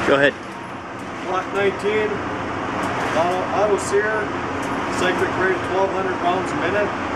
Go ahead. Block 19, auto sear, cyclic rate of 1,200 pounds a minute.